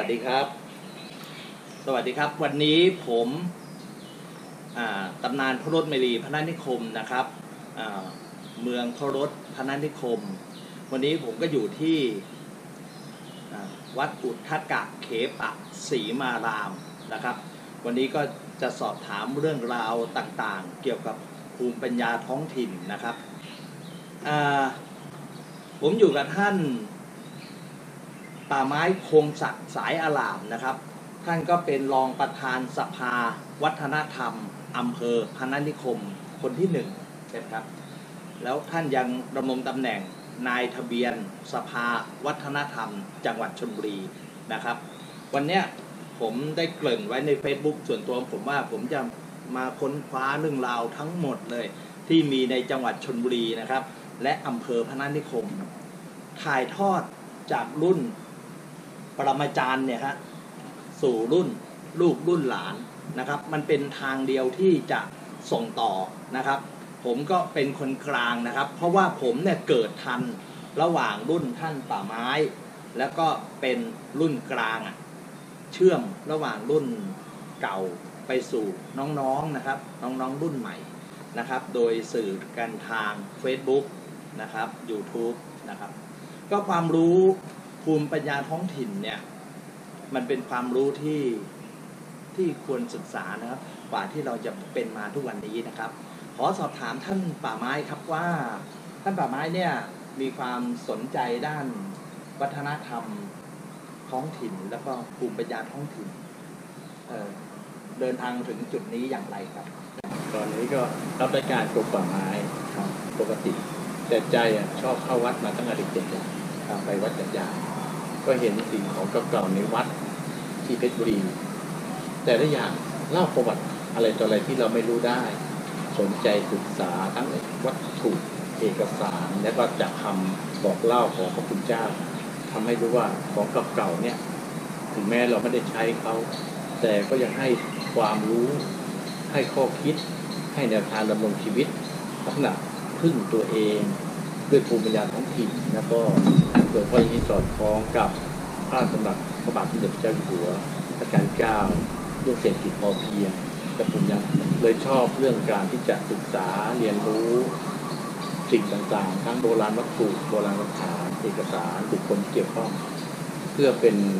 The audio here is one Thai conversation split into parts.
วัสดีครับสวัสดีครับวันนี้ผมตำนานพระรถเมรีพนัสนิคมนะครับเมืองพระรถพนัสนิคมวันนี้ผมก็อยู่ที่วัดอุทธกะเขปะศรีมารามนะครับวันนี้ก็จะสอบถามเรื่องราวต่างๆเกี่ยวกับภูมิปัญญาท้องถิ่นนะครับผมอยู่กับท่านป่าไม้คงศักดิ์สายอลามนะครับท่านก็เป็นรองประธานสภาวัฒนธรรมอำเภอพนัสนิคมคนที่1ใช่ไหมครับแล้วท่านยังดำรงตำแหน่งนายทะเบียนสภาวัฒนธรรมจังหวัดชลบุรีนะครับวันนี้ผมได้เกริ่นไว้ใน Facebook ส่วนตัวผมว่าผมจะมาค้นคว้าเรื่องราวทั้งหมดเลยที่มีในจังหวัดชลบุรีนะครับและอำเภอพนัสนิคมถ่ายทอดจากรุ่นปรมาจารย์เนี่ยฮะสู่รุ่นลูกรุ่นหลานนะครับมันเป็นทางเดียวที่จะส่งต่อนะครับผมก็เป็นคนกลางนะครับเพราะว่าผมเนี่ยเกิดทันระหว่างรุ่นท่านป่าไม้แล้วก็เป็นรุ่นกลางเชื่อมระหว่างรุ่นเก่าไปสู่น้องๆนะครับน้องๆรุ่นใหม่นะครับโดยสื่อกันทาง Facebook นะครับ YouTube นะครับก็ความรู้ภูมิปัญญาท้องถิ่นเนี่ยมันเป็นความรู้ที่ควรศึกษานะครับกว่าที่เราจะเป็นมาทุกวันนี้นะครับขอสอบถามท่านป่าไม้ครับว่าท่านป่าไม้เนี่ยมีความสนใจด้านวัฒนธรรมท้องถิ่นแล้วก็ภูมิปัญญาท้องถิ่นเดินทางถึงจุดนี้อย่างไรครับตอนนี้ก็รับรายการกรมป่าไม้ปกติแต่ใจชอบเข้าวัดมาตั้งแต่เด็กๆไปวัดจัดยาก็เห็นสิ่งของเก่าๆในวัดที่เพชรบุรีแต่ละอย่างเล่าประวัติอะไรต่ออะไรที่เราไม่รู้ได้สนใจศึกษาทั้งวัตถุเอกสารและก็จากคำบอกเล่าของพระคุณเจ้าทำให้รู้ว่าของเก่าๆเนี่ยถึงแม้เราไม่ได้ใช้เขาแต่ก็ยังให้ความรู้ให้ข้อคิดให้แนวทางดำรงชีวิตลักษณะพึ่งตัวเองด้วยภูมิปัญญาท้องถิ่นแล้วก็โดยเฉพาะที่สอดคล้องกับพระราชดำรัสพระบาทสมเด็จพระเจ้าอยู่หัวรัชกาลที่ 9เรื่องเศรษฐกิจพอเพียงกับผมยังเลยชอบเรื่องการที่จะศึกษาเรียนรู้สิ่งต่างๆทั้งโบราณวัตถุโบราณสถานเอกสารบุคคลเกี่ยวข้องเพื่อ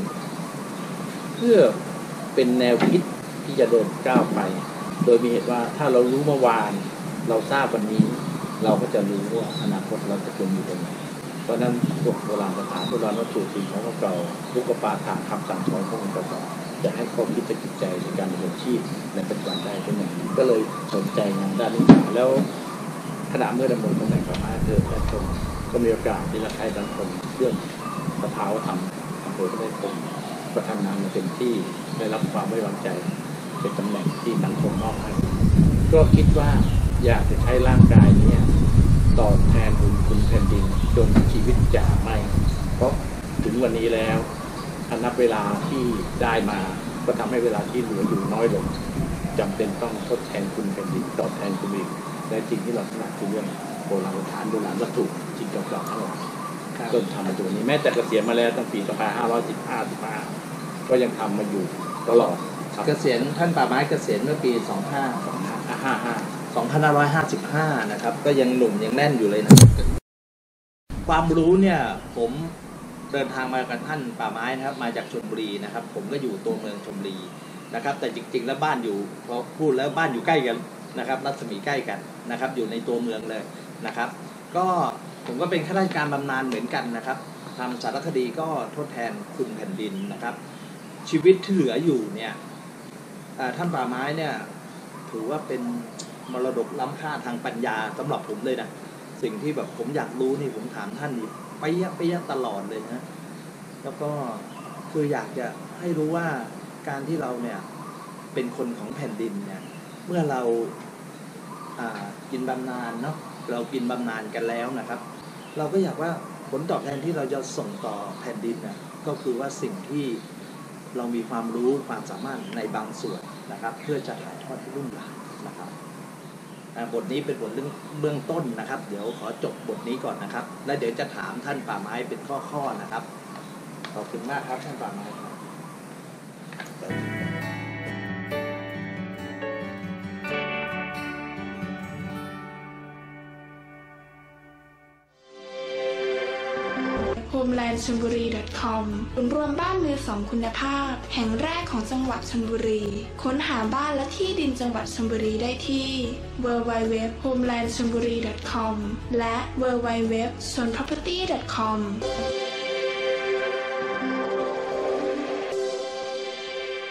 เป็นแนวคิดที่จะเดินก้าวไปโดยมีเหตุว่าถ้าเรารู้เมื่อวานเราทราบวันนี้เราก็จะรู้ว่าอนาคตเราจะเป็นอยู่ตรงไหนเพราะนั้นพวกโบราณสถานโบราณวัตถุสิ่งของเก่าลูกปาฐานคำสั่งสอนขององค์กรจะให้ความคิดจิตใจในการดำรงชีพในปัจจุบันได้เป็นอย่างนี้ก็เลยสนใจงานด้านนี้แล้วขณะเมื่อดำรงตำแหน่งป่าไม้เธอและชมก็มีโอกาสที่จะใช้สังคมเรื่องสภาวธรรมอำเภอพนัสนิคมประทำงานมาเต็มที่ได้รับความไว้วางใจเป็นตำแหน่งที่สังคมมอบให้ก็คิดว่าอยากจะใช้ร่างกายนี้ตอบแทนบุญคุณแผ่นดินจนชีวิตจะไม่เพราะถึงวันนี้แล้วนับเวลาที่ได้มาก็ทำให้เวลาที่เหลืออยู่น้อยลงจำเป็นต้องทดแทนคุณแผ่นดินตอบแทนคุณอีกและจริงที่เราถนัดคือเรื่องโบราณสถานโบราณวัตถุสิ่งเก่าๆทั้งหลายจนทำมาตัวนี้แม้แต่เกษียณมาแล้วตั้งปี2515ก็ยังทำมาอยู่ตลอดเกษียณท่านป่าไม้เกษียณเมื่อปี2555นะครับก็ยังหนุ่มยังแน่นอยู่เลยนะความรู้เนี่ยผมเดินทางมากับท่านป่าไม้นะครับมาจากชลบุรีนะครับผมก็อยู่ตัวเมืองชลบุรีนะครับแต่จริงๆแล้วบ้านอยู่พอพูดแล้วบ้านอยู่ใกล้กันนะครับรัศมีใกล้กันนะครับอยู่ในตัวเมืองเลยนะครับก็ผมก็เป็นข้าราชการบำนาญเหมือนกันนะครับทำสารคดีก็ทดแทนคุณแผ่นดินนะครับชีวิตที่เหลืออยู่เนี่ยท่านป่าไม้เนี่ยถือว่าเป็นมรดกล้ำค่าทางปัญญาสำหรับผมเลยนะสิ่งที่แบบผมอยากรู้นี่ผมถามท่านนี่ไปยะตลอดเลยนะแล้วก็คืออยากจะให้รู้ว่าการที่เราเนี่ยเป็นคนของแผ่นดินเนี่ยเมื่อเรากินบำนาญเนาะเรากินบำนาญกันแล้วนะครับเราก็อยากว่าผลตอบแทนที่เราจะส่งต่อแผ่นดินนะก็คือว่าสิ่งที่เรามีความรู้ความสามารถในบางส่วนนะครับเพื่อจะถ่ายทอดให้รุ่นหลานนะครับบทนี้เป็นบทเบื้องต้นนะครับเดี๋ยวขอจบบทนี้ก่อนนะครับแล้วเดี๋ยวจะถามท่านป่าไม้เป็นข้อๆนะครับขอบคุณมากครับท่านป่าไม้ครับใกล้ชิดกัน homelandchonburi.com ศูนย์รวมบ้านมือสองคุณภาพแห่งแรกของจังหวัดชลบุรี ค้นหาบ้านและที่ดินจังหวัดชลบุรีได้ที่ www.homelandchonburi.com และ www.chonproperty.com